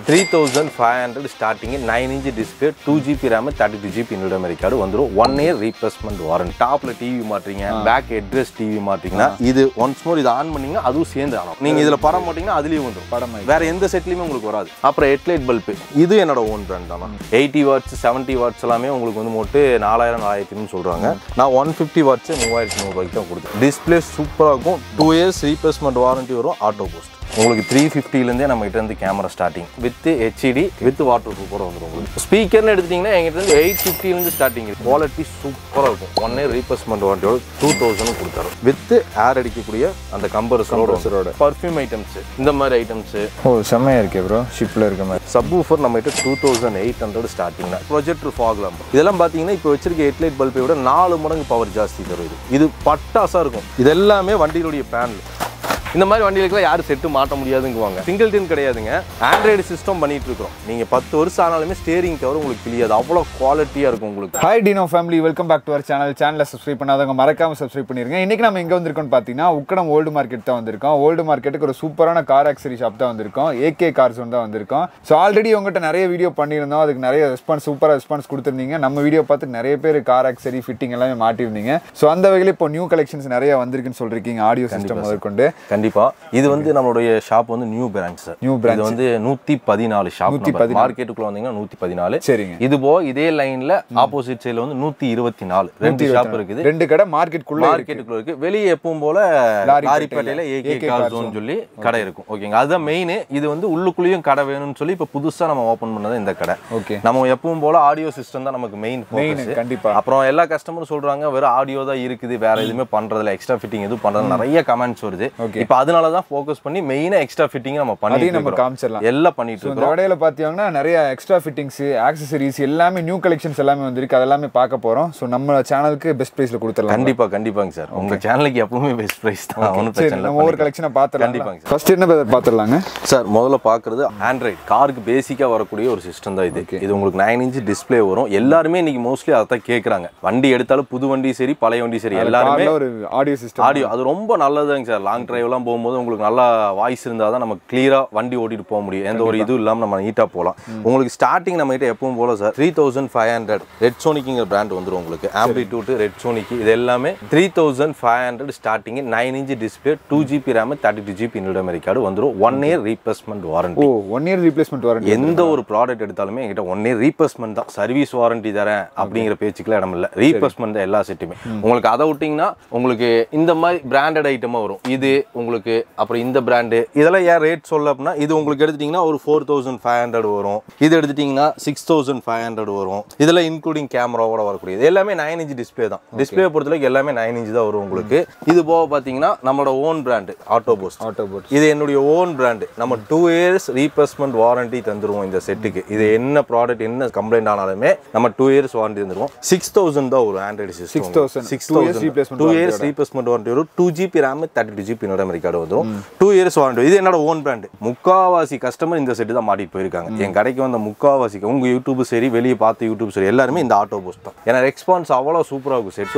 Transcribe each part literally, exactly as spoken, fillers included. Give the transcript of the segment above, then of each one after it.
three thousand five hundred starting nine inch display, two G B RAM, thirty-two G B இன்னோட memory card வந்துரும். one year replacement warranty. டாப்ல TV மாட்றீங்க, back headrest TV மாட்றீங்கன்னா இது once மோர் இது on பண்ணீங்கன்னா அதுவும் சேர்ந்து ஆகும். நீங்க இதுல படம் போட்டீங்கன்னா அதுலயும் வந்துரும் படம். வேற எந்த செட்லயுமே உங்களுக்கு வராது. அப்புறம் ஹெட்லைட் பல்ப் இது என்னோட ஓன் பிராண்ட் தான். eighty watts seventy watts எல்லாமே உங்களுக்கு வந்து மோட்டு நாலாயிரம் நாலாயிரத்து ஐநூறு சொல்றாங்க. நான் one fifty watts மூவாயிரத்து நூறு ரூபாய்க்கு தான் கொடுத்தேன். டிஸ்ப்ளே சூப்பரா இருக்கும். two years replacement warranty வரும். ஆட்டோ போஸ்ட் உங்களுக்கு three fifty ல இருந்தே நம்ம கிட்ட இருந்து camera starting with H D with water proof கூட வந்துரும். உங்களுக்கு ஸ்பீக்கர்னு எடுத்தீங்கன்னா எங்கிட்ட இருந்து eight fifty ல இருந்து ஸ்டார்டிங். குவாலிட்டி சூப்பரா இருக்கும். one year replacement warranty two thousand கொடுத்தாரு. வித் ஏர் அடிக்கக்கூடிய அந்த கம்ப்ரஸரோட பர்ஃப்யூம் ஐட்டம்ஸ் இந்த மாதிரி ஐட்டம்ஸ். ஓ செமையா இருக்கே ப்ரோ. ஷிப்ல இருக்க மாதிரி சப்வூஃபர் நம்ம கிட்ட two thousand eight hundred starting. Projector fog lamp இதெல்லாம் பாத்தீங்கன்னா இப்போ வச்சிருக்க ஹெட்லைட் பல்பை விட நாலு மடங்கு பவர் ஜாஸ்தி தரும். இது பட்டாசா இருக்கும். இது எல்லாமே வண்டிகளுடைய பேனல். இந்த மாதிரி வண்டிகளுக்குலாம் யாரும் செட்டு மாட்ட முடியாதுங்குவாங்க. சிங்கிள் டின் கிடையாதுங்க. ஆண்ட்ராய்டு சிஸ்டம் பண்ணிட்டு இருக்கோம். நீங்க பத்து வருஷம் ஆனாலுமே ஸ்டீரிங் கவர் உங்களுக்கு கிளியாது. அவ்வளோ குவாலிட்டியா இருக்கும் உங்களுக்கு. Hi Dino family, welcome back to our channel. சேனலை சப்ஸ்கிரைப் பண்ணாதவங்க மறக்காம சப்ஸ்கிரைப் பண்ணிருங்க. இன்னைக்கு நம்ம எங்க வந்திருக்கோம்னு பார்த்தீங்கன்னா உக்கடம் ஓல்டு மார்க்கெட் தான் வந்திருக்கோம். ஓல்டு மார்க்கெட்டுக்கு ஒரு சூப்பரான கார் ஆக்சரி ஷாப் தான் வந்திருக்கோம். ஏகே கார்ஸ் தான் வந்திருக்கோம். ஸோ ஆல்ரெடி உங்கள்கிட்ட நிறைய வீடியோ பண்ணியிருந்தோம். அதுக்கு நிறைய ரெஸ்பான்ஸ் சூப்பராக ரெஸ்பான்ஸ் கொடுத்துருந்தீங்க. நம்ம வீடியோ பார்த்து நிறைய பேர் கார் ஆக்சரி ஃபிட்டிங் எல்லாமே மாட்டிருந்தீங்க. ஸோ அந்த வகையில் இப்போ நியூ கலெக்ஷன்ஸ் நிறைய வந்திருக்குன்னு சொல்றீங்க. ஆடியோ சிஸ்டம் முதற்கொண்டு கண்டிப்பா இது வந்து நம்மளுடைய ஷாப் வந்து new branch sir. New branch இது வந்து நூத்தி பதினாலு ஷாப். மார்க்கெட்டுக்குள்ள வந்தீங்கன்னா நூத்தி பதினாலு. சரிங்க. இது போ இதே லைன்ல ஆப்போசிட் சைடுல வந்து நூத்தி இருபத்தி நாலு ரெண்டு ஷாப் இருக்குது. ரெண்டு கடை மார்க்கெட்டுக்குள்ள மார்க்கெட்டுக்குள்ள இருக்கு. வெளியே எப்பவும் போல லாரிப்பேட்டையில ஏகே கார் ஜோன் சொல்லி கடை இருக்கும். ஓகேங்க. அதுதான் மெயின். இது வந்து உள்ளுக்குள்ளேயும் கடை வேணும்னு சொல்லி இப்ப புதுசா நம்ம ஓபன் பண்ணது இந்த கடை. ஓகே. நம்ம எப்பவும் போல ஆடியோ சிஸ்டம் தான் நமக்கு மெயின் ஃபோக்கஸ். கண்டிப்பா. அப்புறம் எல்லா கஸ்டமரும் சொல்றாங்க வெறும் ஆடியோ தான் இருக்குது, வேற எதுவுமே பண்றதுல எக்ஸ்ட்ரா ஃபிட்டிங் எதுவும் பண்றது நிறைய கமெண்ட்ஸ் வருது. இப்போ அதனால தான் ஃபோக்கஸ் பண்ணி மெயினா எக்ஸ்ட்ரா ஃபிட்டிங் நம்ம பண்ணி நம்ம காமிச்சிரலாம். எல்லாம் பண்ணிட்டு இருக்கோம். இந்த கடையில பாத்தீங்கன்னா நிறைய எக்ஸ்ட்ரா ஃபிட்டிங்ஸ், ஆக்சஸரீஸ் எல்லாமே நியூ கலெக்ஷன்ஸ் எல்லாமே வந்திருக்கு. அதெல்லாம் பார்க்க போறோம். சோ நம்ம சேனலுக்கு பெஸ்ட் பிரைஸ்ல கொடுத்துறலாம். கண்டிப்பா கண்டிப்பாங்க சார். உங்க சேனலுக்கு எப்பவுமே பெஸ்ட் பிரைஸ் தான். ஒண்ணும் பிரச்சனை இல்ல. நம்ம ஒவ்வொரு கலெக்ஷனை பார்த்தறலாம். கண்டிப்பாங்க. ஃபர்ஸ்ட் என்ன பார்த்தறலாங்க சார்? முதல்ல பாக்குறது ஆண்ட்ராய்டு காருக்கு பேசிக்கா வரக்கூடிய ஒரு சிஸ்டம் தான் இது. இது உங்களுக்கு nine inch டிஸ்ப்ளே வரும். எல்லாரும் இன்னைக்கு மோஸ்ட்லி அத தான் கேக்குறாங்க. வண்டி எடுத்தாலும் புது வண்டி சரி பழைய வண்டி சரி எல்லாரும் ஒரு ஆடியோ சிஸ்டம். ஆடியோ அது ரொம்ப நல்லதுங்க சார். லாங் டிரைவ் எல்லாம் போகும்போது உங்களுக்கு நல்லா வாய்ஸ் இருந்தா தான் நம்ம கிளியரா வண்டி ஓட்டிட்டு போக முடியும். எந்த ஒரு இது இல்லாம நம்ம நீட்டா போலாம். உங்களுக்கு ஸ்டார்டிங் நம்ம கிட்ட எப்பவும் போல sir three thousand five hundred red சோனிக்ங்கிற பிராண்ட் வந்துரும். உங்களுக்கு ஆம்பிளிட்யூட் ரெட் சோனிக் இது எல்லாமே three thousand five hundred starting nine inch display, two G B RAM, thirty-two G B இன்னோட மெமரி கார்டு வந்துரும். one year replacement warranty. Oh one year replacement warranty. எந்த ஒரு product எடுத்தாலுமே என்கிட்ட one year replacement தான். Service warranty தரேன் அப்படிங்கிற பேச்சுக்குள்ள இடம் இல்ல. ரீப்ளேஸ்மெண்ட் தான் எல்லா செட்டுமே. உங்களுக்கு அதை விட்டீங்கன்னா உங்களுக்கு இந்த மாதிரி பிராண்டட் ஐட்டமா வரும். இது உங்களுக்கு அப்புறம் இந்த பிராண்டு இதெல்லாம் ஏன் ரேட் சொல்ல அப்படின்னா இது உங்களுக்கு எடுத்துட்டீங்கன்னா ஒரு ஃபோர் தௌசண்ட் ஃபைவ் ஹண்ட்ரட் வரும். இது எடுத்துட்டீங்கன்னா சிக்ஸ் தௌசண்ட் ஃபைவ் ஹண்ட்ரட் வரும். இதுல இன்க்ளூடிங் கேமராவோட வரக்கூடியது எல்லாமே நைன் இன்ச் டிஸ்பிளே தான். டிஸ்பிளே பொறுத்தவரைக்கும் எல்லாமே நைன் இன்ச் தான் வரும் உங்களுக்கு. இது போக பாத்தீங்கன்னா நம்மளோட own brand auto post. Auto post இது என்னுடைய ஓன் பிராண்டு. நம்ம டூ இயர்ஸ் ரீப்ளேஸ்மெண்ட் வாரண்டி தந்துருவோம் இந்த செட்டுக்கு. இது என்ன ப்ராடக்ட் என்ன கம்ப்ளைண்ட் ஆனாலுமே நம்ம டூ இயர்ஸ் வாரண்டி தந்துருவோம். சிக்ஸ் தௌசண்ட் தான் வரும் android system. Six thousand six thousand two years replacement warranty வரும். Two GB RAM thirty two GB இன்னோட மெமரி கார்டு வந்துடும். Two years warranty. இது என்னோட ஓன் பிராண்ட். முக்காவாசி கஸ்டமர் இந்த செட்டு தான் மாட்டிட்டு போயிருக்காங்க. என் கடைக்கு வந்த முக்காவாசி உங்க யூடியூப் சரி வெளியே பார்த்து யூடியூப் சரி எல்லாருமே இந்த ஆட்டோ போஸ்ட் தான். ஏன்னா ரெஸ்பான்ஸ் அவ்வளவு சூப்பரா இருக்கும். செட்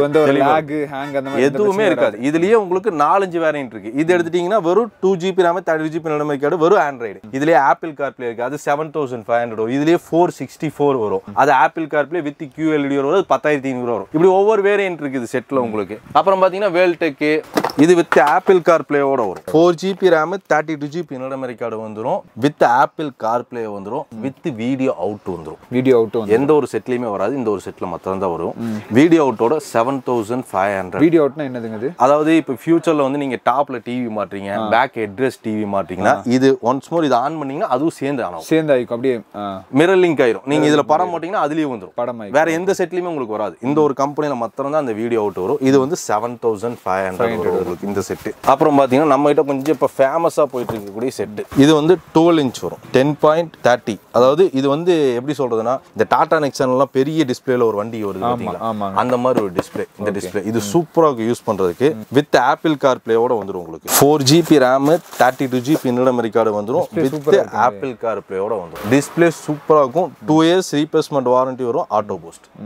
எதுவுமே இருக்காது. இதுலயே உங்களுக்கு நாலஞ்சு வேரியன்ட் இருக்கு. இது எடுத்துட்டீங்கன்னா வெறும் two GB RAM thirty GB memory card வெறும் ஆண்ட்ராய்டு. இதுலயே ஆப்பிள் கார்ப்ளே இருக்கு. அது செவன் தௌசண்ட் ஃபைவ் ஹண்ட்ரட் வரும். இதுலயே ஃபோர் சிக்ஸ்டி ஃபோர் வரும். அது ஆப்பிள் கார்ப்ளே வித் கியூஎல்இடி வரும். பத்தாயிரத்தி ஐநூறு வரும். இப்படி ஒவ்வொரு வேரியன்ட் இருக்குது செட்ல உங்களுக்கு. அப்புறம் பாத்தீங்கன்னா வேல்டெக் இது வித் ஆப்பிள் கார்ப்ளேவோட வரும். Four GB RAM thirty two GB இன்னோட மெமரி கார்டு வந்துடும். வித் ஆப்பிள் கார்ப்ளே வந்துடும். வித் வீடியோ அவுட் வந்துடும். வீடியோ அவுட் எந்த ஒரு செட்லயுமே வராது. இந்த ஒரு செட்ல மாத்திரம் தான் வரும். வீடியோ அவுட்டோட seven thousand five hundred. Video அவுட்னா என்னதுங்க? அதாவது இப்போ ஃபியூச்சர்ல வந்து நீங்க டாப்ல டிவி மாட்டீங்க, பேக் ஹெட்ரஸ் டிவி மாட்டீங்கன்னா இது ஒன்ஸ் மோர் இது ஆன் பண்ணீங்கன்னா அதுவும் சேர்ந்து ஆகும். சேர்ந்து ஆயிக்கும். அப்படியே மிரர் லிங்க் ஆயிரும். நீங்க இதுல படம் போட்டீங்கன்னா அதுலயே வந்துடும் படம். வேற எந்த செட்லயுமே உங்களுக்கு வராது. இந்த ஒரு கம்பெனில மாத்திரம் தான் அந்த வீடியோ அவுட் வரும். இது வந்து செவன் தௌசண்ட் ஃபைவ் ஹண்ட்ரட் இந்த செட். அப்புறம் பாத்தீங்கன்னா நம்ம கிட்ட கொஞ்சம் இப்ப ஃபேமஸா போயிட்டு இருக்கக்கூடிய செட். இது வந்து டுவெல் இன்ச் வரும். Ten point thirty. அதாவது இது வந்து எப்படி சொல்றதுன்னா இந்த டாடா நெக்ஸான் எல்லாம் பெரிய டிஸ்பிளேல ஒரு வண்டி வருது பாத்தீங்களா, அந்த மாதிரி ஒரு டிஸ்பிளே. இந்த டிஸ்பிளே இது சூப்பரா யூஸ் பண்றதுக்கு. வித் ஆப்பிள் கார்ப்ளேவோட வந்துடும் உங்களுக்கு. Four GB RAM thirty two GB இன்னோட மெமரி கார்டு வந்துடும். வித் ஆப்பிள் கார்ப்ளேவோட வந்துடும். டிஸ்பிளே சூப்பரா இருக்கும். டூ இயர்ஸ் ரீப்ளேஸ்மெண்ட் வாரண்டி வரும். ஆட்டோ போஸ்ட்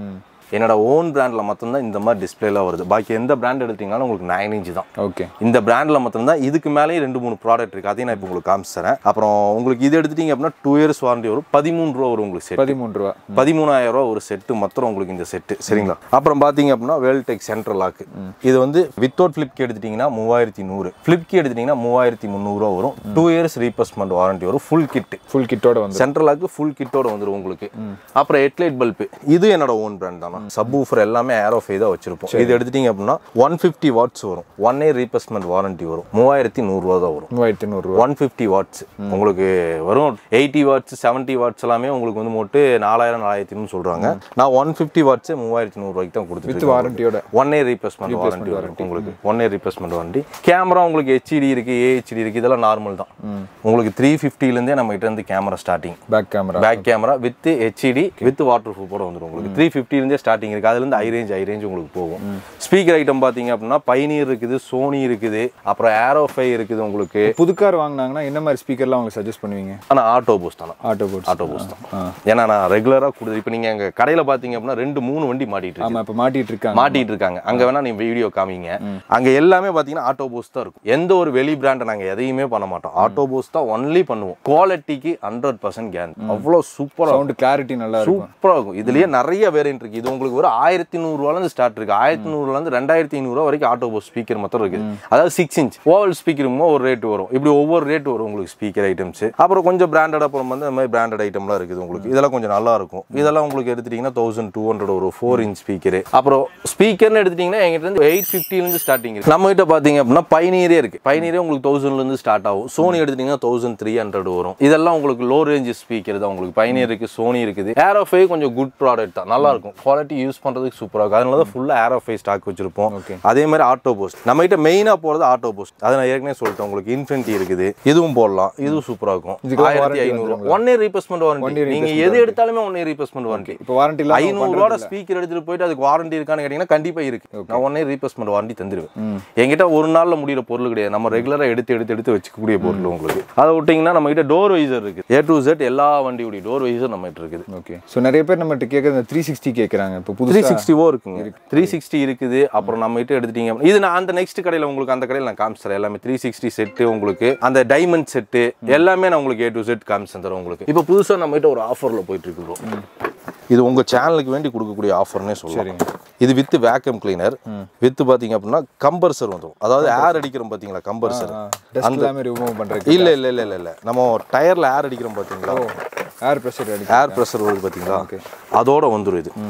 என்னோட ஓன் பிராண்டில் மட்டும்தான் இந்த மாதிரி டிஸ்பிளேலாம் வருது. பாக்கி எந்த பிராண்ட் எடுத்தீங்கன்னாலும் உங்களுக்கு நைன் இன்ச் தான். ஓகே, இந்த பிராண்டில் மட்டும்தான். இதுக்கு மேலேயும் ரெண்டு மூணு ப்ராடக்ட் இருக்குது, அதையும் நான் இப்போ உங்களுக்கு காமிச்சிறேன். அப்புறம் உங்களுக்கு இது எடுத்துட்டீங்க அப்படின்னா டூ இயர்ஸ் வாரண்டி வரும். பதிமூணு ரூபா வரும் உங்களுக்கு செட். பதிமூணு ரூபா பதிமூணாயிரம் ரூபா ஒரு செட்டு மாத்திரம் உங்களுக்கு இந்த செட்டு. சரிங்களா? அப்புறம் பார்த்தீங்க அப்படின்னா வேல்டெக் சென்ட்ரல் லாக்கு. இது வந்து வித்தவுட் ஃபிளிப்கி எடுத்துட்டீங்கன்னா மூவாயிரத்தி நூறு, ஃபிளிப்கி எடுத்துட்டீங்கன்னா மூவாயிரத்தி முந்நூறுவா வரும். டூ இயர்ஸ் ரீப்ளேஸ்மெண்ட் வாரண்டி வரும். ஃபுல் கிட், ஃபுல் கிட்டோட வந்து சென்ட்ரல் லாக்கு ஃபுல் கிட்டோட வந்துடும் உங்களுக்கு. அப்புறம் ஹெட்லைட் பல்பு, இது என்னோட ஓன் பிராண்ட் தானே. சப் ஊஃபர் எல்லாமே ஏரோஃபை தான் வச்சிருப்போம். இது எடுத்துட்டீங்க அப்படின்னா ஒன் ஃபிஃப்டி வாட்ஸ் வரும். ஒன் இயர் ரீப்ளேஸ்மெண்ட் வாரண்டி வரும். மூவாயிரத்தி நூறுரூவா தான் வரும். மூவாயிரத்தி நூறுரூவா ஒன் ஃபிஃப்டி வாட்ஸ் உங்களுக்கு வரும். எயிட்டி வாட்ஸ் செவன்ட்டி வாட்ஸ் எல்லாமே உங்களுக்கு வந்து மோட்டு நாலாயிரம் நாலாயிரத்தின்னு சொல்றாங்க. நான் ஒன் ஃபிஃப்டி வாட்ஸ் மூவாயிரத்தி நூறுரூவாய்க்கு தான் கொடுத்துட்டு வாரண்டியோட ஒன் இயர் ரீப்ளேஸ்மெண்ட் வாரண்டி வரும் உங்களுக்கு. One year replacement warranty. Camera உங்களுக்கு ஹெச்டி இருக்கு, ஏஹெச்டி இருக்கு, இதெல்லாம் நார்மல் தான். உங்களுக்கு த்ரீ ஃபிஃப்டிலேருந்தே நம்ம கிட்ட இருந்து camera starting. Back camera back camera with HD with water ப்ரூஃபோட வந்துடும் உங்களுக்கு. த்ரீ ஃபிஃப்டிலேருந்தே ஸ்டார்டிங் இருக்குது. அதுலேருந்து ஹை ரேஞ்ச் ஹை ரேஞ்ச் உங்களுக்கு போகும். ஸ்பீக்கர் ஐட்டம் பார்த்தீங்க அப்படின்னா பைனியர் இருக்குது, சோனி இருக்குது, அப்புறம் ஏரோஃபை இருக்குது உங்களுக்கு. புது கார் வாங்கினாங்கன்னா என்ன மாதிரி ஸ்பீக்கர்லாம் உங்களுக்கு சஜஸ்ட் பண்ணுவீங்க? ஆனால் ஆட்டோ பூஸ்ட் தானே. ஆட்டோ பூஸ்ட் ஆட்டோ பூஸ்ட் தான். ஏன்னா நான் ரெகுலராக கொடுத்து இப்போ நீங்கள் எங்கள் கடையில் பார்த்தீங்க அப்படின்னா ரெண்டு மூணு வண்டி மாட்டிட்டு ஆமாம், இப்போ மாட்டிட்டு இருக்காங்க மாட்டிட்டு இருக்காங்க அங்கே வேணா நீங்கள் வீடியோ காமிங்க. அங்கே எல்லாமே பார்த்தீங்கன்னா ஆட்டோ பூஸ்ட் தான் இருக்கும். எந்த ஒரு வெளி பிராண்டை நாங்கள் எதையுமே பண்ண மாட்டோம். ஆட்டோ பூஸ்ட் தான் ஒன்லி பண்ணுவோம். குவாலிட்டிக்கு ஹண்ட்ரட் பர்சன்ட் கேன். அவ்வளோ சூப்பராக சவுண்ட் கிளாரிட்டி நல்லா இருக்கும். சூப்பராக இருக்கும். இதுலேயே நிறைய வேரியன்ட் இருக்குது. இது உங்களுக்கு ஒரு ஆயிரத்தி நூறுரூவாலேருந்து ஸ்டார்ட் இருக்குது. ஆயிரத்தி நூறுலேருந்து ரெண்டாயிரத்தி ஐநூறுரூவா வரைக்கும் ஆட்டோ பூஸ்ட் ஸ்பீக்கர் மட்டும் இருக்குது. அதாவது சிக்ஸ் இன்ச் ஓவல் ஸ்பீக்கருமோ ஒரு ரேட் வரும். இப்படி ஒவ்வொரு ரேட் வரும் உங்களுக்கு ஸ்பீக்கர் ஐட்டம்ஸ். அப்புறம் கொஞ்சம் பிராண்டட் அப்புறம் வந்து இந்த மாதிரி பிராண்டட் ஐட்டம்லாம் இருக்குது உங்களுக்கு. இதெல்லாம் கொஞ்சம் நல்லா இருக்கும். இதெல்லாம் உங்களுக்கு எடுத்துட்டீங்கன்னா தௌசண்ட் டூ ஹண்ட்ரட் ஒரு ஃபோர் இன்ச் ஸ்பீக்கர். அப்புறம் ஸ்பீக்கர்னு எடுத்துட்டீங்கன்னா எங்கிட்ட இருந்து எயிட் ஃபிஃப்டிலேருந்து ஸ்டார்டிங் இருக்கு. நம்ம கிட்ட பார்த்தீங்க அப்படின்னா பைனியரே இருக்கு. பைனியரே உங்களுக்கு தௌசண்ட்லேருந்து ஸ்டார்ட் ஆகும். சோனி எடுத்துட்டீங்கன்னா தௌசண்ட் த்ரீ ஹண்ட்ரட் வரும். இதெல்லாம் உங்களுக்கு லோ ரேஞ்ச் ஸ்பீக்கர் தான் உங்களுக்கு. பைனியர் இருக்கு, சோனி இருக்குது. ஏரோஃபை கொஞ்சம் குட் ப்ராடக்ட் தான், நல்லா இருக்கும். குவாலிட்டி யூஸ் பண்றதுக்கு சூப்பராக இருக்கும். அதனால தான் ஃபுல்லாக ஏரோஃபை ஸ்டாக் வச்சிருப்போம். அதே மாதிரி ஆட்டோ பூஸ்ட் நம்ம கிட்ட மெயினாக போகிறது ஆட்டோ பூஸ்ட். அதை நான் ஏற்கனவே சொல்லிட்டேன் உங்களுக்கு. இன்ஃபினிட்டி இருக்குது, இதுவும் போடலாம். இதுவும் சூப்பராக இருக்கும். ஆயிரத்தி ஐநூறு ஒன் இயர் ரீப்ளேஸ்மெண்ட் வாரண்டி. நீங்க எது எடுத்தாலுமே ஒன் இயர் ரீப்ளேஸ்மெண்ட் வாரண்டி. இப்போ வாரண்டி ஐநூறு ரூபா ஸ்பீக்கர் எடுத்துட்டு போயிட்டு அதுக்கு வாரண்டி இருக்கான்னு கேட்டீங்கன்னா கண்டிப்பா இருக்கு. நான் ஒன் இயர் ரீப்ளேஸ்மெண்ட் வாரண்டி தந்துருவேன். என்கிட்ட ஒரு நாள்ல முடிகிற பொருள் கிடையாது. நம்ம ரெகுலரா எடுத்து எடுத்து எடுத்து வச்சுக்கக்கூடிய பொருள் உங்களுக்கு. அதை விட்டீங்கன்னா நம்ம கிட்ட டோர் வைசர் இருக்கு. ஏ டு Z எல்லா வண்டியுடைய டோர் வைசர் நம்ம கிட்ட இருக்குது. ஓகே. ஸோ நிறைய பேர் நம்ம கிட்ட கேட்குறது த்ரீ சிக்ஸ்டி கேட்குறாங்க. இப்போ புது த்ரீ சிக்ஸ்டிவோ இருக்குங்க. த்ரீ சிக்ஸ்டி இருக்குது. அப்புறம் நம்ம கிட்ட எடுத்துட்டீங்க இது நான் அந்த நெக்ஸ்ட் கடையில் உங்களுக்கு அந்த கடையில் நான் காமிச்சிடறேன். எல்லாமே த்ரீ சிக்ஸ்டி செட்டு உங்களுக்கு அந்த டைமண்ட் செட்டு எல்லாமே நான் உங்களுக்கு ஏ டு Z காமிச்சு தரேன் உங்களுக்கு. இப்போ புதுசாக நம்ம கிட்ட ஒரு ஆஃபரில் போயிட்டு இருக்கு ப்ரோ. இது உங்க சேனலுக்கு வேண்டி கொடுக்கக்கூடிய ஆஃபர்னே சொல்லுங்க. இது வித் வேக்கம் கிளீனர் வித் பாத்தீங்க அப்படின்னா கம்பர்சர் வந்துடும். அதாவது ஏர் அடிக்கிறோம் பாத்தீங்களா கம்பர்சர். அந்த ரிமூவ் பண்றது இல்ல இல்ல இல்ல இல்ல நம்ம டயர்ல ஏர் அடிக்கிறோம் பாத்தீங்களா, ஏர் பிரஷர் ஏர் பிரஷர் வருது பாத்தீங்களா, அதோட வந்துடும் இது.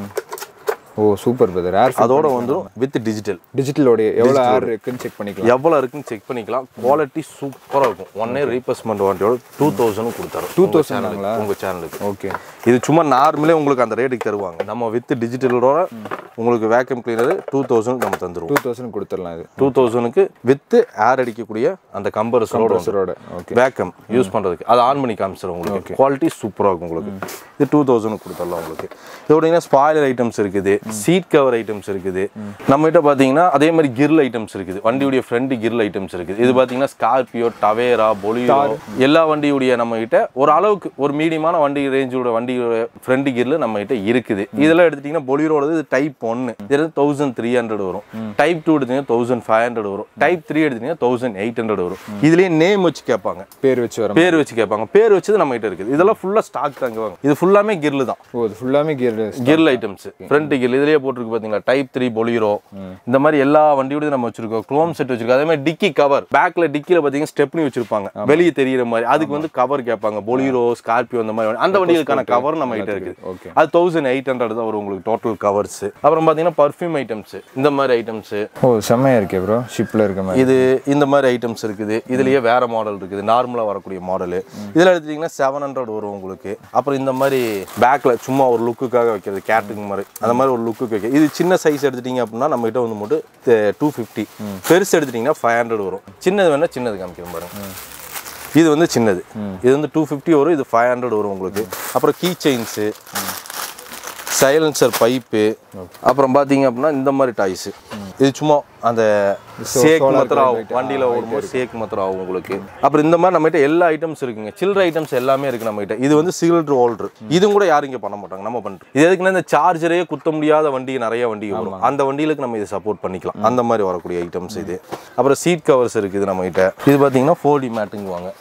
ஓ சூப்பர் பிரதர். ஏர் அதோட வந்துடும் வித் டிஜிட்டல். டிஜிட்டலோட எவ்வளோ ஏர் இருக்குன்னு செக் பண்ணிக்கலாம். எவ்வளோ இருக்குன்னு செக் பண்ணிக்கலாம். குவாலிட்டி சூப்பராக இருக்கும். ஒன் இயர் ரீப்ளேஸ்மெண்ட் வாரண்டியோட டூ தௌசண்ட் கொடுத்தாரு. டூ தௌசண்ட் உங்கள் சேனலுக்கு. ஓகே. இது சும்மா நார்மலே உங்களுக்கு அந்த ரேட்டுக்கு தருவாங்க. நம்ம வித் டிஜிட்டலோட உங்களுக்கு வேக்கம் கிளீனர் டூ தௌசண்ட் நம்ம தந்துருவோம். டூ தௌசண்ட் கொடுத்துடலாம். இது டூ தௌசண்டுக்கு வித் ஏர் அடிக்கக்கூடிய அந்த கம்பர்சரோட வேக்கம் யூஸ் பண்ணுறதுக்கு அதை ஆன் பண்ணி காமிச்சிடும் உங்களுக்கு. குவாலிட்டி சூப்பராக இருக்கும் உங்களுக்கு. இது டூ தௌசண்ட் கொடுத்துடலாம் உங்களுக்கு. இதோட ஸ்பாயிலர் ஐட்டம்ஸ் இருக்குது, சீட் கவர் ஐட்டம்ஸ் இருக்குது. நம்ம கிட்ட பாத்தீங்கன்னா அதே மாதிரி கிரில் ஐட்டம்ஸ் இருக்குது. வண்டியுடைய ஃப்ரண்ட் கிரில் ஐட்டம்ஸ் இருக்குது. இது பாத்தீங்கன்னா ஸ்கார்பியோ, டவேரா, பொலிரோ எல்லா வண்டியுடைய நம்ம கிட்ட ஒரு அளவுக்கு ஒரு மீடியமான வண்டி ரேஞ்சோட வண்டியோட ஃப்ரண்ட் கிரில் நம்ம கிட்ட இருக்குது. இதெல்லாம் எடுத்துட்டீங்கன்னா பொலிரோட இது டைப் ஒன்னு இது தௌசண்ட் த்ரீ ஹண்ட்ரட் வரும். டைப் டூ எடுத்தீங்கன்னா தௌசண்ட் ஃபைவ் ஹண்ட்ரட் வரும். டைப் த்ரீ எடுத்தீங்கன்னா தௌசண்ட் எயிட் ஹண்ட்ரட் வரும். இதுலயே நேம் வச்சு கேட்பாங்க, பேர் வச்சு வரும். பேர் வச்சு கேட்பாங்க. பேர் வச்சது நம்ம கிட்ட இருக்குது. இதெல்லாம் ஃபுல்லா ஸ்டாக் தாங்குவாங்க. இது ஃபுல்லாமே கிரில் தான். ஓ இது ஃபுல்லாமே grill grill items. Front grill இதுலயே போட்டுருக்கு பாத்தீங்களா. டைப் த்ரீ பொலிரோ இந்த மாதிரி எல்லா வண்டியோட நம்ம வச்சிருக்கோம். குரோம் செட் வச்சிருக்கோம். அதே மாதிரி டிக்கி கவர் பேக்ல டிக்கில பாத்தீங்கன்னா ஸ்டெப்னி வச்சிருப்பாங்க வெளியே தெரியுற மாதிரி. அதுக்கு வந்து கவர் கேட்பாங்க. பொலிரோ, ஸ்கார்பியோ அந்த மாதிரி அந்த வண்டிகளுக்கான கவர் நம்ம கிட்ட இருக்கு. அது தௌசண்ட் எயிட் ஹண்ட்ரட் தான் வரும் உங்களுக்கு டோட்டல் கவர்ஸ். அப்புறம் பாத்தீங்கன்னா பர்ஃபியூம் ஐட்டம்ஸ் இந்த மாதிரி ஐட்டம்ஸ். ஓ செம்மையா இருக்கே ப்ரோ. ஷிப்ல இருக்க மாதிரி இது இந்த மாதிரி ஐட்டம்ஸ் இருக்குது. இதுலயே வேற மாடல் இருக்குது. நார்மலா வரக்கூடிய மாடல். இதுல எடுத்தீங்கன்னா செவன் ஹண்ட்ரட் வரும் உங்களுக்கு. அப்புறம் இந்த மாதிரி பேக்ல சும்மா ஒரு லுக்குக்காக வைக்கிறது கேட்டுக்கு மாதிரி அந்த மாதிரி ஒரு லுக்கு வைக்க. இது சின்ன சைஸ் எடுத்துட்டீங்க அப்படின்னா நம்ம கிட்ட வந்து மட்டும் டூ ஃபிஃப்டி. பெருசு எடுத்துட்டீங்கன்னா ஃபைவ் ஹண்ட்ரட் வரும். சின்னது வேணா சின்னது காமிக்கிறேன் பாருங்க. இது வந்து சின்னது. இது வந்து டூ ஃபிஃப்டி வரும். இது ஃபைவ் ஹண்ட்ரட் வரும் உங்களுக்கு. அப்புறம் கீ செயின்ஸு, சைலன்சர் பைப்பு, அப்புறம் பார்த்தீங்க அப்படின்னா இந்த மாதிரி டாய்ஸு. இது சும்மா அந்த சேக் மாத்திரம் ஆகும், வண்டியில் ஓடும்போது சேக் மாத்திரம் ஆகும் உங்களுக்கு. அப்புறம் இந்த மாதிரி நம்மகிட்ட எல்லா ஐட்டம்ஸ் இருக்குங்க, சில்லற ஐட்டம்ஸ் எல்லாமே இருக்கு நம்மகிட்ட. இது வந்து சிலிண்டர் ஹோல்டர், இதுவும் கூட யாரும் இங்கே பண்ண மாட்டாங்க, நம்ம பண்ணுறோம். இது எதுக்குன்னா இந்த சார்ஜரே குத்த முடியாத வண்டி நிறைய வண்டி வரும், அந்த வண்டிகளுக்கு நம்ம இதை சப்போர்ட் பண்ணிக்கலாம். அந்த மாதிரி வரக்கூடிய ஐட்டம்ஸ் இது. அப்புறம் சீட் கவர்ஸ் இருக்குது நம்மகிட்ட. இது பார்த்தீங்கன்னா ஃபோர் டி மேட்டுங்குவாங்க.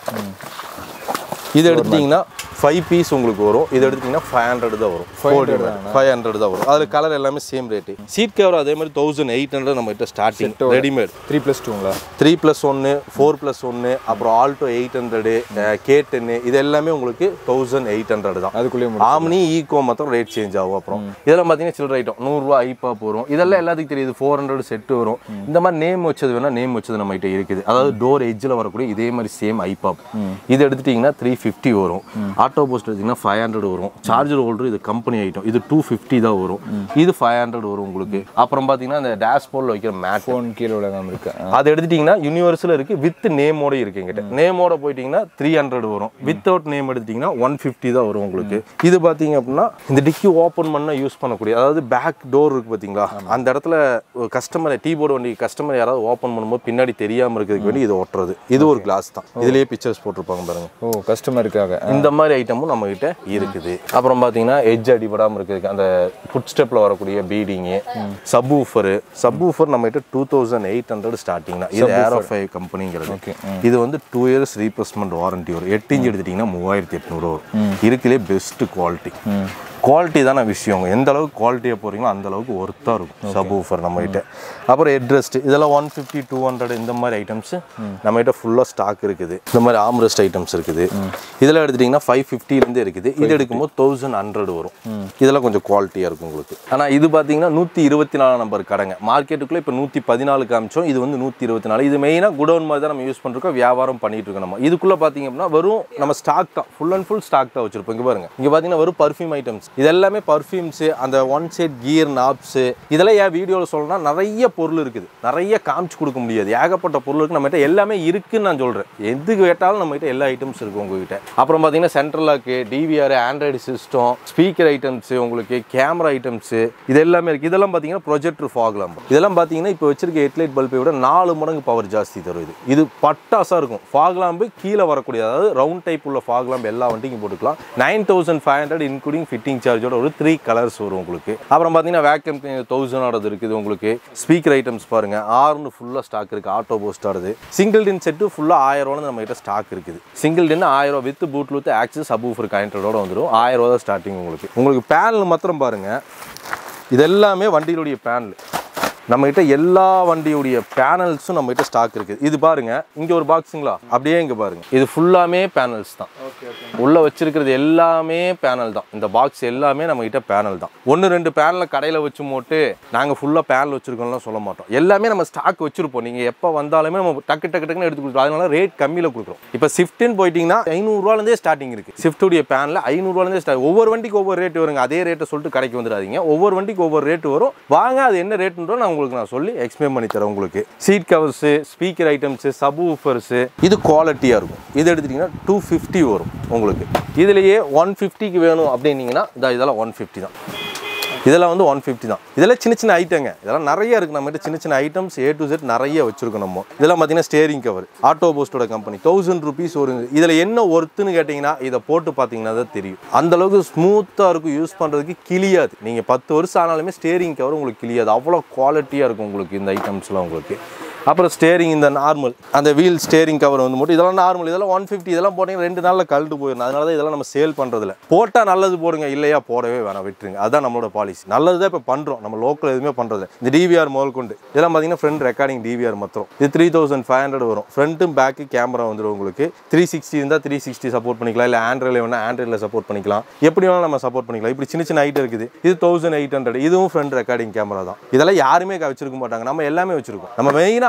இது எடுத்தீங்கன்னா ஃபைவ் பீஸ் உங்களுக்கு வரும். இது எடுத்தீங்கன்னா ஃபைவ் ஹண்ட்ரட் தான் வரும். ஃபைவ் ஹண்ட்ரட் தான் வரும். அதில் கலர் எல்லாமே சேம் ரேட்டு. சீட் கவர் அதே மாதிரி தௌசண்ட் எயிட் ஹண்ட்ரட் நம்ம கிட்ட ஸ்டார்டிங் ரெடிமேட். த்ரீ ப்ளஸ் டூங்களா? த்ரீ ப்ளஸ் ஒன்று, ஃபோர் ப்ளஸ் ஒன்று, அப்புறம் ஆல்டோ எயிட் ஹண்ட்ரடு, கே டென்னு, இது எல்லாமே உங்களுக்கு தௌசண்ட் எயிட் ஹண்ட்ரட் தான். அதுக்குள்ளேயே ஆம்னி ஈகோ மாத்திரம் ரேட் சேஞ்ச் ஆகும். அப்புறம் இதெல்லாம் பார்த்தீங்கன்னா சில்லற ஐட்டம் நூறுரூவா ஐபாப் வரும். இதெல்லாம் எல்லாத்துக்கும் தெரியுது. ஃபோர் ஹண்ட்ரட் செட்டு வரும். இந்த மாதிரி நேம் வச்சது வேணா நேம் வச்சது நம்ம கிட்ட இருக்குது. அதாவது டோர் எட்ஜில் வரக்கூடிய இதே மாதிரி சேம் ஐபாப். இது எடுத்துட்டீங்கன்னா த்ரீ ஃபிஃப்டி வரும். ஆட்டோ போஸ்ட் எடுத்தீங்கன்னா ஃபைவ் ஹண்ட்ரட் வரும். சார்ஜர் ஹோல்டர் இது கம்பெனி ஐட்டம், இது டூ ஃபிஃப்டி தான் வரும். இது ஃபைவ் ஹண்ட்ரட் வரும் உங்களுக்கு. அப்புறம் பார்த்தீங்கன்னா இந்த டேஷ்போர்டில் வைக்கிற மேட் ஃபோன் கீழே உலகம் இருக்கு, அது எடுத்துட்டீங்கன்னா யூனிவர்சல் இருக்கு, வித் நேமோட இருக்கு எங்கிட்ட. நேமோட போயிட்டீங்கன்னா த்ரீ ஹண்ட்ரட் வரும். வித்தவுட் நேம் எடுத்தீங்கன்னா ஒன் ஃபிஃப்டி தான் வரும் உங்களுக்கு. இது பார்த்தீங்க அப்படின்னா இந்த டிக்கி ஓப்பன் பண்ண யூஸ் பண்ணக்கூடிய, அதாவது பேக் டோர் இருக்கு பார்த்தீங்களா, அந்த இடத்துல கஸ்டமர் டீ போர்டு வண்டி கஸ்டமர் யாராவது ஓப்பன் பண்ணும்போது பின்னாடி தெரியாமல் இருக்கிறதுக்கு வேண்டி இது ஓட்டுறது. இது ஒரு கிளாஸ் தான், இதுலேயே பிக்சர்ஸ் போட்டிருப்பாங்க பாருங்க. ஓ, கஸ்டமருக்காக இந்த மாதிரி ஐட்டமும் நம்ம கிட்ட இருக்குது. அப்புறம் பாத்தீங்கன்னா எட்ஜ் அடிபடாம இருக்கிறதுக்கு அந்த ஃபுட் ஸ்டெப்ல வரக்கூடிய beading, subwoofer. Subwoofer நம்ம கிட்ட two thousand eight hundred starting தான். இது ஏரோஃபை கம்பெனிங்கிறது. இது வந்து டூ இயர்ஸ் ரீப்ளேஸ்மெண்ட் வாரண்டி வரும். எட்டு இன்ச் எடுத்துட்டீங்கன்னா மூவாயிரத்தி எட்நூறு வரும். இருக்குலே பெஸ்ட் குவாலிட்டி. குவாலிட்டி தானே விஷயம். எந்த அளவுக்கு குவாலிட்டியாக போகிறீங்களோ அந்த அளவுக்கு ஒர்த்தாக இருக்கும் சப் ஊஃபர் நம்ம கிட்ட. அப்புறம் ஹெட்ரெஸ்ட் இதெல்லாம் ஒன் ஃபிஃப்டி டூ ஹண்ட்ரட் இந்த மாதிரி ஐட்டம்ஸ் நம்ம கிட்ட ஃபுல்லாக ஸ்டாக் இருக்குது. இந்த மாதிரி ஆம்ரெஸ்ட் ஐட்டம்ஸ் இருக்குது. இதெல்லாம் எடுத்துட்டிங்கன்னா ஃபைவ் ஃபிஃப்டிலேருந்து இருக்குது. இது எடுக்கும்போது தௌசண்ட் ஹண்ட்ரட் வரும். இதெல்லாம் கொஞ்சம் குவாலிட்டியாக இருக்கும் உங்களுக்கு. ஆனால் இது பார்த்தீங்கன்னா நூற்றி இருபத்தி நாலு நம்பர் கடைங்க. மார்க்கெட்டுக்குள்ளே இப்போ நூற்றி பதினாலு காமிச்சோம், இது வந்து நூற்றி இருபத்தி நாலு. இது மெயினாக குடோன் மாதிரி தான் நம்ம யூஸ் பண்ணிருக்கோம், வியாபாரம் பண்ணிட்டு இருக்கோம். நம்ம இதுக்குள்ளே பார்த்தீங்க அப்படின்னா வெறும் நம்ம ஸ்டாக் தான், ஃபுல் அண்ட் ஃபுல் ஸ்டாக் தான் வச்சிருப்போம். இங்கே பாருங்க, இங்கே பார்த்தீங்கன்னா வெறும் பர்ஃப்யூம் ஐட்டம்ஸ். இது எல்லாமே பர்ஃப்யூம்ஸு, அந்த ஒன் சைட் கியர் நாப்ஸு, இதெல்லாம் ஏன் வீடியோவில் சொல்லணும்னா நிறைய பொருள் இருக்குது, நிறைய காமிச்சு கொடுக்க முடியாது. ஏகப்பட்ட பொருள் இருக்குது நம்மகிட்ட, எல்லாமே இருக்குன்னு நான் சொல்கிறேன். எதுக்கு கேட்டாலும் நம்மகிட்ட எல்லா ஐட்டம்ஸ் இருக்குது உங்ககிட்ட. அப்புறம் பார்த்தீங்கன்னா central lock, DVR, android system, speaker items, உங்களுக்கு கேமரா ஐட்டம்ஸு, இது எல்லாமே இருக்குது. இதெல்லாம் பார்த்தீங்கன்னா ப்ரொஜெக்டர் ஃபாக் லாம்ப். இதெல்லாம் பார்த்தீங்கன்னா இப்போ வச்சிருக்க ஹெட்லைட் பல்பை விட நாலு மடங்கு பவர் ஜாஸ்தி தரும். இது இது பட்டாசாக இருக்கும். ஃபாக் லாம்பு கீழே வரக்கூடிய, அதாவது ரவுண்ட் டைப் உள்ள ஃபாக் லாம்பு எல்லா வண்டிக்கும் போட்டுக்கலாம். Nine thousand five hundred including fitting சார்ஜோட ஒரு த்ரீ கலர்ஸ் வரும் உங்களுக்கு. அப்புறம் பார்த்தீங்கன்னா வேக்கம் தௌசண்ட் இருக்குது உங்களுக்கு. ஸ்பீக்கர் ஐட்டம்ஸ் பாருங்க, ஆறுன்னு ஃபுல்லாக ஸ்டாக் இருக்குது. ஆட்டோ போஸ்ட் ஆடுது. சிங்கிள் டின் செட்டு ஃபுல்லாக ஆயிரம் ரூபா நம்ம கிட்ட ஸ்டாக் இருக்குது. சிங்கிள் டின் ஆயிரம் ரூபா with Bluetooth access subwoofer கனெக்டரோட வந்துடும். ஆயிரம் ரூபா தான் ஸ்டார்டிங் உங்களுக்கு. உங்களுக்கு பேனல் மாத்திரம் பாருங்க, இதெல்லாமே வண்டியிலுடைய பேனல். நம்மகிட்ட எல்லா வண்டியுடைய பேனல்ஸும் நம்மகிட்ட ஸ்டாக் இருக்குது. இது பாருங்க, இங்கே ஒரு பாக்ஸுங்களா, அப்படியே இங்கே பாருங்க, இது ஃபுல்லாமே பேனல்ஸ் தான். உள்ள வச்சிருக்கிறது எல்லாமே பேனல் தான். இந்த பாக்ஸ் எல்லாமே நம்மகிட்ட பேனல் தான். ஒன்று ரெண்டு பேனலை கடையில் வச்சு போட்டு நாங்கள் ஃபுல்லாக பேனல் வச்சிருக்கோம்லாம் சொல்ல மாட்டோம். எல்லாமே நம்ம ஸ்டாக் வச்சிருப்போம். நீங்கள் எப்போ வந்தாலுமே நம்ம டக்கு டக்கு டக்குன்னு எடுத்து கொடுக்குறோம். அதனால ரேட் கம்மியில் கொடுக்குறோம். இப்போ ஸ்விஃப்ட்னு போயிட்டீங்கன்னா ஐநூறுரூவாலேருந்தே ஸ்டார்டிங் இருக்குது. ஸ்விஃப்ட்டுடைய பேனில் ஐநூறுரூவாலேருந்தே ஸ்டார்ட். ஒவ்வொரு வண்டிக்கு ஒவ்வொரு ரேட் வருங்க. அதே ரேட்டை சொல்லிட்டு கடைக்கு வந்துடாதீங்க. ஒவ்வொரு வண்டிக்கு ஒவ்வொரு ரேட் வரும். வாங்க, அது என்ன ரேட்டுன்றோ நான் உங்களுக்கு நான் சொல்லி எக்ஸ்பிளைன் பண்ணி தரேன் உங்களுக்கு. Seat covers, speaker items, subwoofers, இது குவாலிட்டியா இருக்கும். இது எடுத்துட்டீங்கன்னா டூ ஃபிஃப்டி வரும் உங்களுக்கு. இதுலயே ஒன் ஃபிஃப்டிக்கு வேணும் அப்படின்னீங்கன்னா இதெல்லாம் ஒன் ஃபிஃப்டி தான். இதெல்லாம் வந்து ஒன் ஃபிஃப்டி தான். இதெல்லாம் சின்ன சின்ன ஐட்டங்க. இதெல்லாம் நிறைய இருக்குது நம்மகிட்ட. சின்ன சின்ன ஐட்டம்ஸ் ஏ டு செட் நிறைய வச்சிருக்கோம் நம்ம. இதெல்லாம் பார்த்தீங்கன்னா ஸ்டேரிங் கவர், ஆட்டோ போஸ்டோட கம்பெனி, தௌசண்ட் ருபீஸ் வருங்க. இதில் என்ன ஒர்த்துன்னு கேட்டிங்கன்னா இதை போட்டு பார்த்தீங்கன்னா தான் தெரியும். அந்த அளவுக்கு ஸ்மூத்தாக இருக்கும், யூஸ் பண்ணுறதுக்கு கிளியாது. நீங்கள் பத்து வருஷம் ஆனாலுமே ஸ்டேரிங் கவர் உங்களுக்கு கிளியாது. அவ்வளோ குவாலிட்டியாக இருக்கும் உங்களுக்கு இந்த ஐட்டம்ஸ்லாம் உங்களுக்கு. அப்புறம் ஸ்டேரிங், இந்த நார்மல் அந்த வீல் ஸ்டேரிங் கவர் வந்து மட்டும் இதெல்லாம் நார்மல். இதெல்லாம் ஒன் ஃபிஃப்டி. இதெல்லாம் போட்டிங்கன்னா ரெண்டு நாளில் கழட்டு போயிடும். அதனால தான் இதெல்லாம் நம்ம சேல் பண்ணுறதில்ல. போட்டால் நல்லது போடுங்க, இல்லையா போடவே வேணாம், விட்டுருங்க. அதுதான் நம்மளோட பாலிசி. நல்லது தான் இப்போ பண்ணுறோம். நம்ம லோக்கல் எதுவுமே பண்ணுறது. இந்த டிவிஆர் முதல் கொண்டு இதெல்லாம் பார்த்தீங்கன்னா ஃப்ரண்ட் ரெக்கார்டிங் டிவிஆர் மாத்திரம். இது த்ரீ தௌசண்ட் ஃபைவ் ஹண்ட்ரட் வரும். ஃப்ரண்ட்டும் பேக்கு கேமரா வந்துடும் உங்களுக்கு. த்ரீ சிக்ஸ்டி இருந்தால் த்ரீ சிக்ஸ்டி சப்போர்ட் பண்ணிக்கலாம். இல்லை ஆண்ட்ராய்டில் வேணால் ஆண்ட்ராய்டில் சப்போர்ட் பண்ணிக்கலாம். எப்படி வேணாலும் நம்ம சப்போர்ட் பண்ணிக்கலாம். இப்படி சின்ன சின்ன ஐட்டம் இருக்குது. இது தௌசண்ட் எயிட் ஹண்ட்ரட். இதுவும் ஃப்ரண்ட் ரெக்கார்டிங் கேமரா தான். இதெல்லாம் யாருமே வச்சிருக்க மாட்டாங்க. நம்ம எல்லாமே வச்சிருக்கோம். நம்ம மெயினாக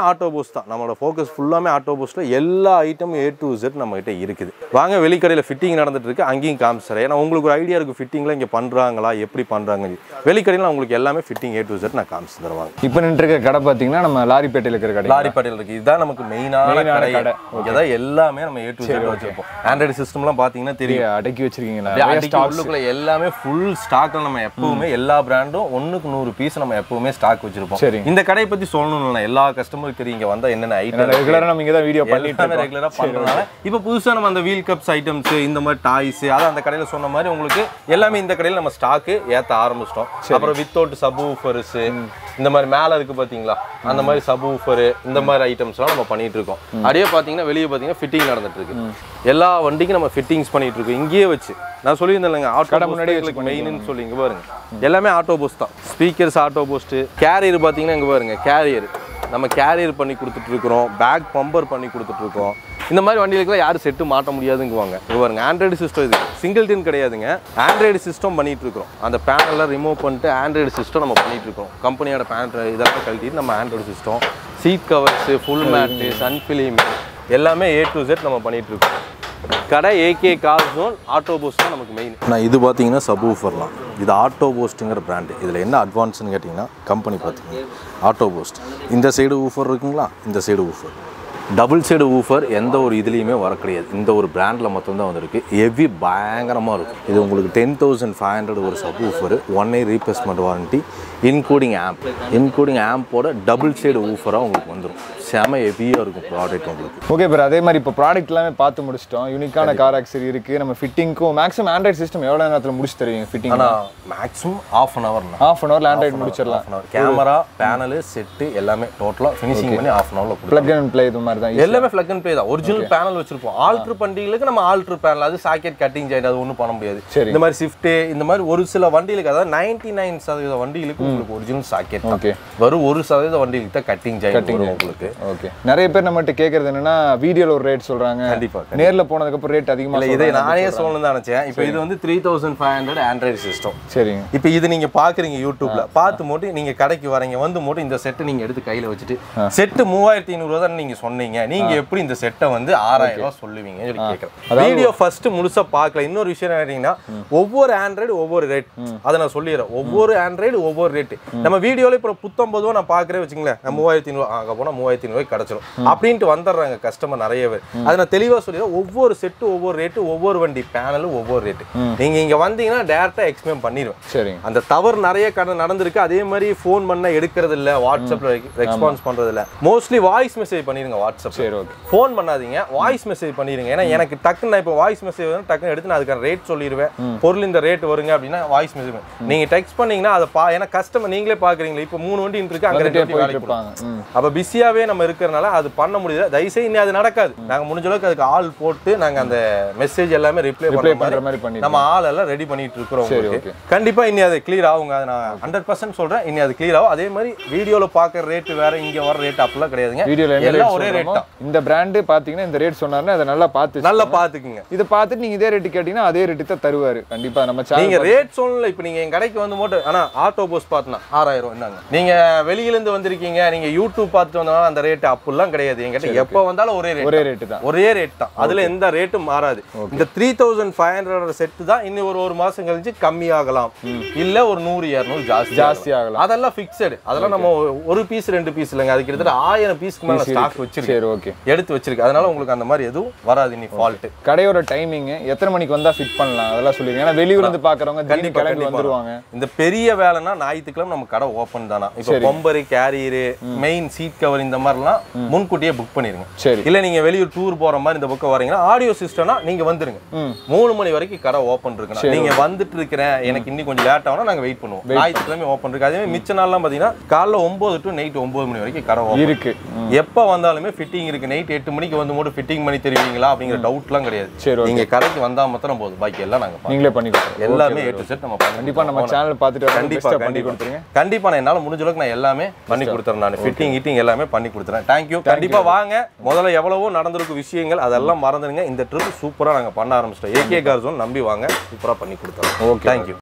ஆட்டோ போஸ்ட் தான். நம்மளோட ஃபோக்கஸ் ஃபுல்லாமே ஆட்டோ போஸ்ட்டில் எல்லா ஐட்டமும் ஏ டு Z நம்மகிட்ட இருக்குது. வாங்க வெளிக்கடையில் ஃபிட்டிங் நடந்துட்டு இருக்கு, அங்கேயும் காமிச்சிடுறேன். ஏன்னா உங்களுக்கு ஒரு ஐடியா இருக்குது ஃபிட்டிங்லாம் இங்கே பண்ணுறாங்களா எப்படி பண்ணுறாங்க. வெளிக்கடையில் உங்களுக்கு எல்லாமே ஃபிட்டிங் ஏ டு Z நான் காமிச்சு தருவாங்க. இப்போ நின்று இருக்க கடை பார்த்தீங்கன்னா நம்ம லாரிப்பேட்டையில் இருக்கிற கடை. லாரிப்பேட்டையில் இருக்குது. இதுதான் நமக்கு மெயினான கடை. இங்கே தான் எல்லாமே நம்ம ஏ டு Z வச்சிருப்போம். ஆண்ட்ராய்டு சிஸ்டம்லாம் பார்த்தீங்கன்னா தெரியும், அடக்கி வச்சிருக்கீங்களா? உள்ளுக்குள்ள எல்லாமே ஃபுல் ஸ்டாக்ல நம்ம எப்பவுமே எல்லா பிராண்டும் ஒன்றுக்கு நூறு பீஸ் நம்ம எப்பவுமே ஸ்டாக் வச்சிருப்போம். இந்த கடையை பற்றி சொல்லணும்னா எல்லா கஸ்டமருக்கு இங்கே வந்தால் என்னென்ன ஐட்டம் ரெகுலராக நம்ம இங்கே தான் வீடியோ பண்ணிட்டு ரெகுலராக பண்ணுறதுனால இப்போ புதுசாக நம்ம அந்த வீல் கப்ஸ் ஐட்டம்ஸ் இந்த மாதிரி டாய்ஸ் அதை அந்த கடையில் சொன்ன மாதிரி உங்களுக்கு எல்லாமே இந்த கடையில் நம்ம ஸ்டாக்கு ஏற்ற ஆரம்பிச்சிட்டோம். அப்புறம் வித்தவுட் சப் ஊஃபர்ஸ் இந்த மாதிரி மேலே இருக்குது பார்த்தீங்களா, அந்த மாதிரி சப் ஊஃபர் இந்த மாதிரி ஐட்டம்ஸ்லாம் நம்ம பண்ணிட்டு இருக்கோம். அப்படியே பார்த்தீங்கன்னா வெளியே பார்த்தீங்கன்னா ஃபிட்டிங் நடந்துட்டு இருக்கு. எல்லா வண்டிக்கும் நம்ம ஃபிட்டிங்ஸ் பண்ணிட்டு இருக்கோம் இங்கேயே வச்சு. நான் சொல்லியிருந்தேன் இல்லைங்க ஆட்டோ முன்னாடி மெயின்னு சொல்லி இங்கே பாருங்க எல்லாமே ஆட்டோ போஸ்ட் தான். ஸ்பீக்கர்ஸ் ஆட்டோ போஸ்ட், கேரியர் பார்த்தீங்கன்னா இங்கே பாருங்க கேரியர் நம்ம கேரியர் பண்ணி கொடுத்துட்டு இருக்கிறோம், பேக் பம்பர் பண்ணி கொடுத்துட்டு இருக்கோம். இந்த மாதிரி வண்டிகளுக்குலாம் யாரும் செட்டு மாட்ட முடியாதுங்குவாங்க. இங்கே பாருங்க ஆண்ட்ராய்டு சிஸ்டம், இது சிங்கிள் டின் கிடையாதுங்க, ஆண்ட்ராய்டு சிஸ்டம் பண்ணிட்டு இருக்கோம். அந்த பேனல்லாம் ரிமூவ் பண்ணிட்டு ஆண்ட்ராய்டு சிஸ்டம் நம்ம பண்ணிட்டு இருக்கோம். கம்பெனியோட பேன் இதெல்லாம் கழட்டிட்டு நம்ம android system, seat covers, full mat, sun film எல்லாமே ஏ டு Z நம்ம பண்ணிட்டு இருக்கோம். கடை AK car zone auto post தான் நமக்கு மெயின். நான் இது பார்த்தீங்கன்னா சப் ஊஃபர்லாம், இது ஆட்டோ போஸ்ட்டுங்கிற பிராண்டு. இதில் என்ன அட்வான்ஸ்னு கேட்டிங்கன்னா கம்பெனி பார்த்தீங்கன்னா ஆட்டோ போஸ்ட். இந்த சைடு ஊஃபர் இருக்குங்களா, இந்த side woofer double side woofer எந்த ஒரு இதுலேயுமே வர கிடையாது. இந்த ஒரு பிராண்டில் மட்டும்தான் வந்திருக்கு. ஹெவி பயங்கரமாக இருக்கும். இது உங்களுக்கு டென் தௌசண்ட் ஃபைவ் ஹண்ட்ரட் ஒரு sub woofer, one year replacement warranty, including amp including ஆம்போட டபுள் சைடு ஊஃபராக உங்களுக்கு வந்துடும். செம ஹெவியாக இருக்கும் ப்ராடக்ட் உங்களுக்கு. ஓகே ப்ரோ, அதே மாதிரி இப்போ ப்ராடக்ட் எல்லாமே பார்த்து முடிச்சிட்டோம். யூனிக்கான கார் ஆக்சரி இருக்குது. நம்ம ஃபிட்டிங்க்கும் மேக்ஸிமம் ஆண்ட்ராய்டு சிஸ்டம் எவ்வளோ நேரத்தில் முடிச்சு தருவீங்க ஃபிட்டிங்? ஆனால் maximum half an hour half an ஹவரில் ஆண்ட்ராய்டு முடிச்சிடலாம். கேமரா பேனலு செட்டு எல்லாமே டோட்டலாக ஃபினிஷிங் பண்ணி ஆஃப் அன் ஹவரில் ப்ளக் அண்ட் ப்ளே இது மாதிரி தான் எல்லாமே ப்ளக் அண்ட் ப்ளே தான். ஒரிஜினல் பேனல் வச்சிருப்போம். ஆல்ட்ரு பண்டிகளுக்கு நம்ம ஆல்ட்ரு பேனல், அது சாக்கெட் கட்டிங் ஜாயிண்ட் அது ஒன்றும் பண்ண முடியாது. இந்த மாதிரி ஸ்விஃப்ட் இந்த மாதிரி ஒரு சில வண்டிகளுக்கு, அதாவது நைன்டி நைன் சதவீத வண்டிகளுக்கு உங்களுக்கு ஒரிஜினல் சாக்கெட். ஓகே, வரும் ஒரு சதவீத வண்டிகளுக்கு தான் கட்டிங் ஜாயிண்ட் உங்களுக்கு. ஓகே, நிறைய பேர் நம்மகிட்ட கேட்கறது என்னன்னா வீடியோல ஒரு ரேட் சொல்றாங்க, கண்டிப்பா நேர்ல போனதுக்கு அப்புறம் ரேட் அதிகமா இல்ல. இதை நானே சொல்லணும்னு தான் நினைச்சேன். இப்போ இது வந்து three thousand five hundred android system. சரிங்க. இப்போ இது நீங்க பாக்குறீங்க யூடியூப்ல, பார்த்து மட்டும் நீங்க கடைக்கு வரீங்க, வந்து மட்டும் இந்த செட்டை நீங்க எடுத்து கையில வச்சுட்டு செட்டு மூவாயிரத்தி ஐநூறு ரூபா தான் நீங்க சொன்னீங்க, நீங்க எப்படி இந்த செட்டை வந்து ஆறாயிரம் ரூபாய் சொல்லுவீங்க சொல்லி கேட்கறேன். வீடியோ ஃபர்ஸ்ட் முழுசா பார்க்கல. இன்னொரு விஷயம் கேட்டீங்கன்னா ஒவ்வொரு ஆண்ட்ராய்டு ஒவ்வொரு ரேட், அதை நான் சொல்லிடுறேன். ஒவ்வொரு ஆண்ட்ராய்டு ஒவ்வொரு ரேட். நம்ம வீடியோல இப்போ புத்தொன்பது ரூபா நான் பாக்குறேன் வச்சுங்களேன், நான் மூவாயிரத்தி ஐநூறு அங்க போனா மூவாயிரத்தி ஐநூறு கிடைச்சிடும் அப்படின்ட்டு வந்துடுறாங்க கஸ்டமர் நிறைய பேர். அதை நான் தெளிவா சொல்லிடுறேன். ஒவ்வொரு செட்டு ஒவ்வொரு ரேட்டு, ஒவ்வொரு வண்டி பேனலும் ஒவ்வொரு ரேட்டு. நீங்க இங்க வந்தீங்கன்னா டேரக்டா எக்ஸ்பிளைன் பண்ணிடுவேன். சரி, அந்த தவறு நிறைய கடை நடந்திருக்கு. அதே மாதிரி ஃபோன் பண்ண எடுக்கிறது இல்ல, வாட்ஸ்அப்ல ரெஸ்பான்ஸ் பண்றது இல்ல. மோஸ்ட்லி வாய்ஸ் மெசேஜ் பண்ணிருங்க வாட்ஸ்அப். சரி, ஓகே. ஃபோன் பண்ணாதீங்க, வாய்ஸ் மெசேஜ் பண்ணிருங்க. ஏன்னா எனக்கு டக்குன்னு நான் இப்போ வாய்ஸ் மெசேஜ் வந்து டக்குன்னு எடுத்து நான் அதுக்கான ரேட் சொல்லிடுவேன். பொருள் இந்த ரேட் வருங்க அப்படின்னா வாய்ஸ் மெசேஜ் நீங்க டெக்ஸ்ட் பண்ணீங்கன்னா அதை பா, ஏன்னா கஸ்டமர் நீங்களே பாக்குறீங்களா, இப்போ மூணு வண்டி இருக்கு, அங்க ரெண்டு வண்டி வேலைக்கு போறாங்க. அப்ப பிஸியாவே நம்ம இருக்கிறனால அது பண்ண முடியல. தயவுசெய்து இன்னும் அது நடக்காது. நாங்க முடிஞ்ச அளவுக்கு அதுக்கு ஆள் போட்டு நாங்க அந்த மெசேஜ் எல்லாமே ரிப்ளை பண்ற மாதிரி பண்ணி நம்ம ஆள் எல்லாம் ரெடி பண்ணிட்டு இருக்கிறோம். கண்டிப்பா இன்னி அது கிளியர் ஆகுங்க. அது நான் ஹண்ட்ரட் பர்சன்ட் சொல்றேன். இன்னி அது கிளியர் ஆகும். அதே மாதிரி வீடியோல பாக்குற ரேட் வேற, இங்க வர ரேட் அப்படிலாம் கிடையாதுங்க. வீடியோல எல்லாம் ஒரே ரேட் தான். இந்த பிராண்ட் பாத்தீங்கன்னா இந்த ரேட் சொன்னாருன்னா அதை நல்லா பார்த்து நல்லா பாத்துக்குங்க. இதை பார்த்துட்டு நீங்க இதே ரேட் கேட்டீங்கன்னா அதே ரேட்டு தான் தருவாரு கண்டிப்பா. நம்ம நீங்க ரேட் சொல்லல. இப்போ நீங்க என் கடைக்கு வந்து மட்டும் ஆனா ஆட்டோ போஸ் பார்த்தனா ஆறாயிரம் என்னங்க, நீங்க வெளியில இருந்து வந்திருக்கீங்க, நீங்க யூடியூப் பார்த்துட்டு வந்தா அந்த ரேட் அப்படிலாம் கிடையாது. என்கிட்ட எப்போ வந்தாலும் ஒரே ரேட், ஒரே ரேட் தான், ஒரே ரேட் தான். அதுல எந்த ரேட்டும் மாறாது. இந்த three thousand five hundred set தான் இன்னும் ஒரு ஒரு மாசம் கழிச்சு கம்மி ஆகலாம், இல்ல ஒரு நூறு இருநூறு ஜாஸ்தி ஜாஸ்தி ஆகலாம். அதெல்லாம் ஃபிக்ஸடு. அதெல்லாம் நம்ம ஒரு பீஸ் ரெண்டு பீஸ் இல்லைங்க, அது கிட்டத்தட்ட ஆயிரம் பீஸ்க்கு மேல ஸ்டாக் வச்சிருக்கு. சரி, ஓகே, எடுத்து வச்சிருக்கு. அதனால உங்களுக்கு அந்த மாதிரி எதுவும் வராது. நீ ஃபால்ட். கடையோட டைமிங் எத்தனை மணிக்கு வந்தா ஃபிட் பண்ணலாம் அதெல்லாம் சொல்லிருங்க. ஏன்னா வெளியூர்ல இருந்து பாக்குறவங்க கண்டிப்பா கிளம்பி வந்துருவாங்க. இந்த பெரிய வேலைனா ஞாயிற்றுக்கிழமை நம்ம கடை ஓபன் தானா. இப்போ பொம்பரி, கேரியர், மெயின் சீட் கவர் இந்த மாதிரிலாம் முன்கூட்டியே புக் பண்ணிருங்க. சரி, இல்ல நீங்க வெளியூர் டூர் போற மாதிரி இந்த பக்கம் வரீங்கன்னா ஆடியோ சிஸ்டம்னா நீங்க வந்துருங்க. மூணு மணி வரைக்கும் கடை ஓபன் இருக்கு. நீங்க வந்துட்டு இருக்கிறேன் எனக்கு இன்னும் கொஞ்சம் லேட் ஆகும், நாங்க வெயிட் பண்ணுவோம். ஞாயிற்றுக்கிழமை ஓபன் இருக்கு. அதே மாதிரி மிச்ச நாள்லாம் பாத்தீங்கன்னா காலைல ஒன்பது டு நைட் ஒன்பது மணி வரைக்கும் கடை ஓபன் இருக்கு. எப்ப வந்தாலுமே ஃபிட்டிங் இருக்கு. நைட் எட்டு மணிக்கு வந்து மட்டும் ஃபிட்டிங் பண்ணி தருவீங்களா அப்படிங்கிற டவுட்லாம் கிடையாது. நீங்க கடைக்கு வந்தா மாத்திரம் போதும், பாக்கி எல்லாம் நாங்க நீங்களே பண்ணி கொடுத்துருவோம். எல்லாமே ஏ டு செட் நம்ம கண்டிப்பா நம்ம சேனல் பார்த்துட்டு கண்டிப்பா பண்ணி கொடுத்துருங்க. கண்டிப்பா நான் என்னால முடிஞ்ச அளவுக்கு நான் எல்லாமே பண்ணி கொடுத்துறேன். நான் ஃபிட்டிங் ஹீட்டிங் எல்லாமே பண்ணி கொடுத்துறேன். தேங்க்யூ. கண்டிப்பா வாங்க. முதல்ல எவ்வளவோ நடந்திருக்கு விஷயங்கள், அதெல்லாம் மறந்துடுங்க. இந்த ட்ரிப் சூப்பரா நாங்க பண்ண ஆரம்பிச்சிட்டோம். ஏகே கார் ஜோன் நம்பி வாங்க, சூப்பரா பண்ணி கொடுத்துறோம். Okay, thank you.